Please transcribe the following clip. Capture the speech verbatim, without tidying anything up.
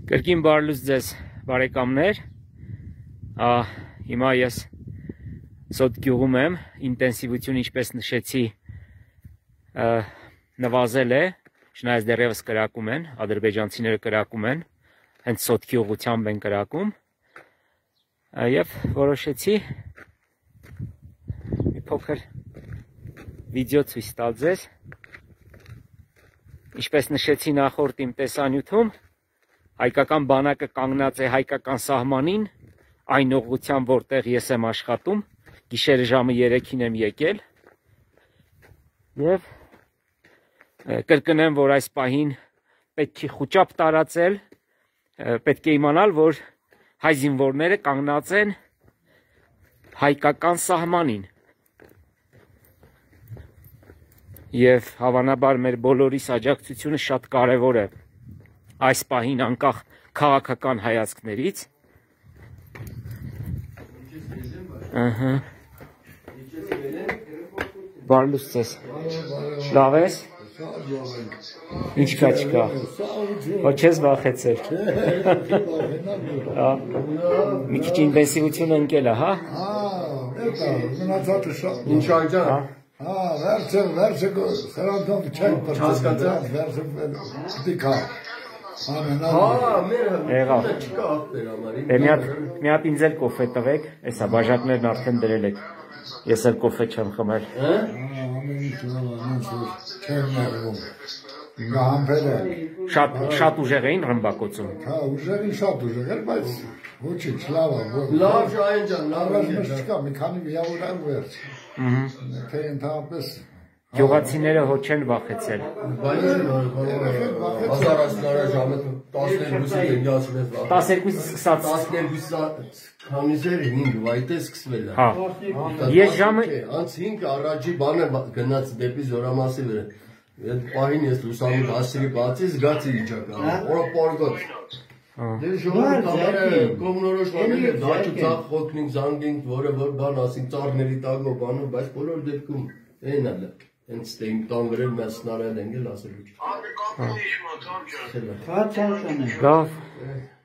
Կրկին բարլուց ձեզ բարեկամներ, հիմա ես սոտ գյուղում եմ, ինտենսիվություն ինչպես նշեցի նվազել է, չնայած դեռևս կրակում են, ադրբեջանցիները կրակում են, հենց սոտ գյուղությամբ են կրակում և որոշեցի մի փոքր վիդեո ցույց տալ ձեզ, ինչպես նշեցի նախորդ իմ տեսանյութում, հայկական բանակը կանգնած է հայկական սահմանին, այն ուղղությամբ, որտեղ ես եմ աշխատում, գիշերը ժամը երեքին եմ եկել և կրկնեմ, որ այս պահին պետք է խուճապ տարածել, պետք է իմանալ, որ հայ զինվորները կանգնած են հայկական սահմանին և հավանաբար մեր բոլորիս աջակցությունը շատ կարևոր է այս պահին անկախ քաղաքական հայացքներից։ Ահա։ Բարլուց ձեզ։ Լավ ես։ Ինչ կա չկա։ Հո չես վախեցել։ Մի քիչ ինտենսիվություն ընկել է, հա։ Ինչ անջան։ Հա, վերցը, վերցը սրանտով չեն պրծել, վերցը դիկա։ Հա, մեր չկա աղբեր ամարին։ Մի հատ ինձ էլ կոֆե տվեք, էսա բաժակներն արդեն դրել եք, ես էլ կոֆե չեմ խմել։ Շատ ուժեղ էին ռմբակոծում։ Հա, ուժեղ էին շատ ուժեղ էր, բայց ոչինչ, լավ է։ Լավ Շահեն ջան, լավ է։ Չկա, մի քանի միավորան վերջ։ Թե ընդհանրապես Գյուղացիները հո չեն վախեցել։ Հազար ասնարը ժամը տասներկուսից ենջացնեց վախ։ տասներկուսից սկսած։ տասներկուսից քանիս էր հինգ, վայտ է սկսվել է։ Հա, ես ժամը… Անց հինգ առաջի բանը գնաց դեպի Զորամասի վրա։ Այդ պահին ես լուսամուտ ասիրի բացի զգացի իջակա, որա պարգոտ։ Դեր ժողովուրդ ամերը կողմնորոշվել է, դաճու ծախ խոքնինք, զանգինք, որը որ բան ասինք, ծարների տագո բանը, բայց բոլոր դեպքում են ալը։ Հենց ստեինք տան վրել մեզ սնարել ենք էլ ասելու չի։ Լավ։